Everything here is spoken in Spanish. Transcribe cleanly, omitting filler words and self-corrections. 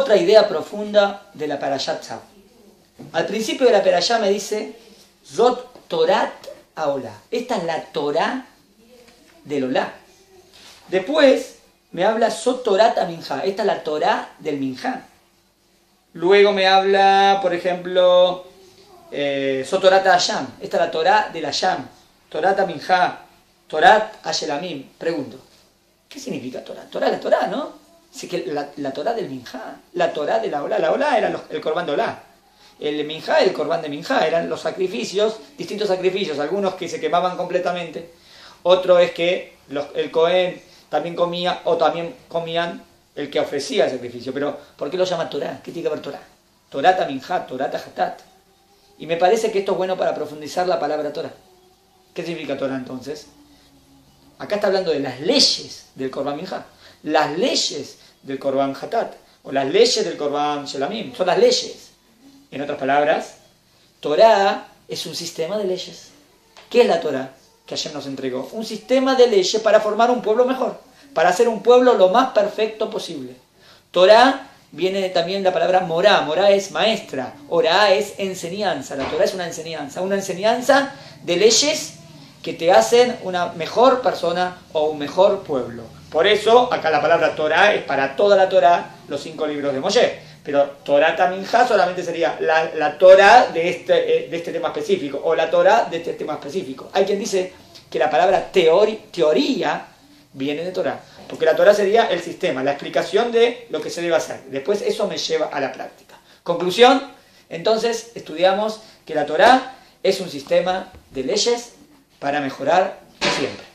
otra idea profunda de la Parashat Tzav. Al principio de la Parashá me dice, Zot Torat Haolá. Esta es la Torá del Olá. Después me habla Zot Torat Minjá. Esta es la Torá del Minjá. Luego me habla, por ejemplo, Zot Torat Hayam. Esta es la Torá del Hayam. Torat Minjá. Torat Ashelamim. Pregunto, ¿qué significa Torá? Torá es la Torá, ¿no? Así que la Torá del Minjá. La Torá de la Olá. La Olá era el Corbán de Olá. El Minjá, el Corbán de Minjá, eran los sacrificios, distintos sacrificios, algunos que se quemaban completamente, otro es que el Cohen también comía, o también comían el que ofrecía el sacrificio. Pero, ¿por qué lo llama Torá? ¿Qué tiene que ver Torá? Torata Minjá, Torata Hatat. Y me parece que esto es bueno para profundizar la palabra Torá. ¿Qué significa Torá entonces? Acá está hablando de las leyes del Corbán Minjá, las leyes del Corbán Hatat, o las leyes del Corbán Shelamim, son las leyes. En otras palabras, Torá es un sistema de leyes. ¿Qué es la Torá que Hashem nos entregó? Un sistema de leyes para formar un pueblo mejor, para hacer un pueblo lo más perfecto posible. Torá viene también la palabra morá. Morá es maestra, orá es enseñanza. La Torá es una enseñanza de leyes que te hacen una mejor persona o un mejor pueblo. Por eso, acá la palabra Torá es para toda la Torá, los 5 libros de Moshe. Pero Torá Minjá solamente sería la Torá de este tema específico, o la Torá de este tema específico. Hay quien dice que la palabra teoría viene de Torá, porque la Torá sería el sistema, la explicación de lo que se debe hacer. Después eso me lleva a la práctica. Conclusión, entonces estudiamos que la Torá es un sistema de leyes para mejorar siempre.